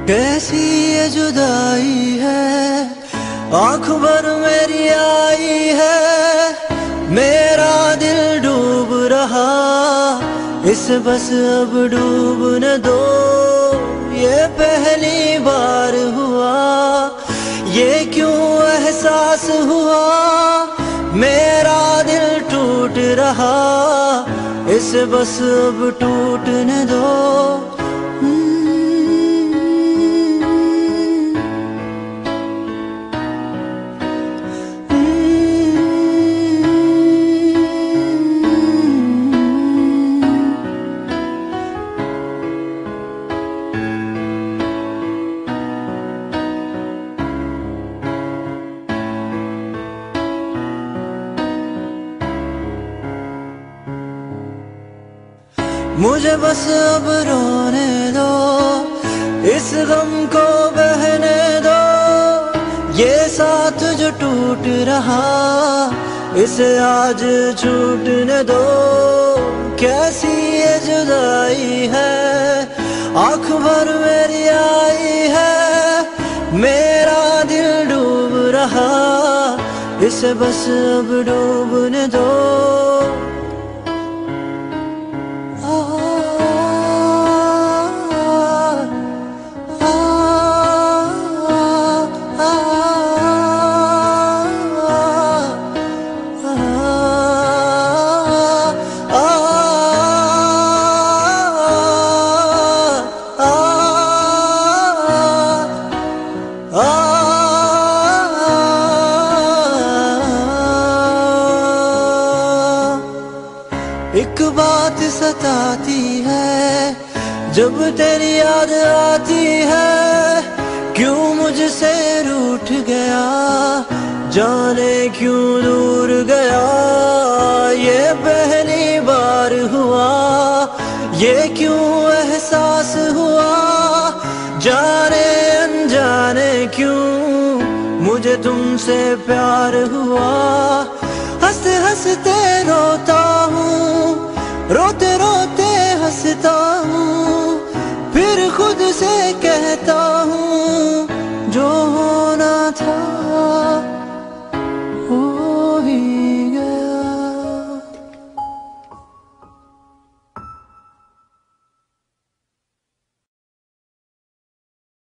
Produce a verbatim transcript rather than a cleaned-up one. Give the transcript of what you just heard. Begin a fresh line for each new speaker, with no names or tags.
कैसी ये जुदाई है, आँख भर मेरी आई है, मेरा दिल डूब रहा, इसे बस अब डूबने दो। ये पहली बार हुआ, ये क्यों एहसास हुआ, मेरा दिल टूट रहा, इसे बस अब टूटने दो। मुझे बस अब रोने दो, इस गम को बहने दो, ये साथ जो टूट रहा, इसे आज छूटने दो। कैसी ये जुदाई है, आँख भर मेरी आई है, मेरा दिल डूब रहा, इसे बस अब डूबने दो। एक बात सताती है, जब तेरी याद आती है, क्यों मुझसे रूठ गया, जाने क्यों दूर गया। ये पहली बार हुआ, ये क्यों एहसास हुआ, जाने अनजाने क्यों मुझे तुमसे प्यार हुआ। हंसते हंसते रोता हूँ,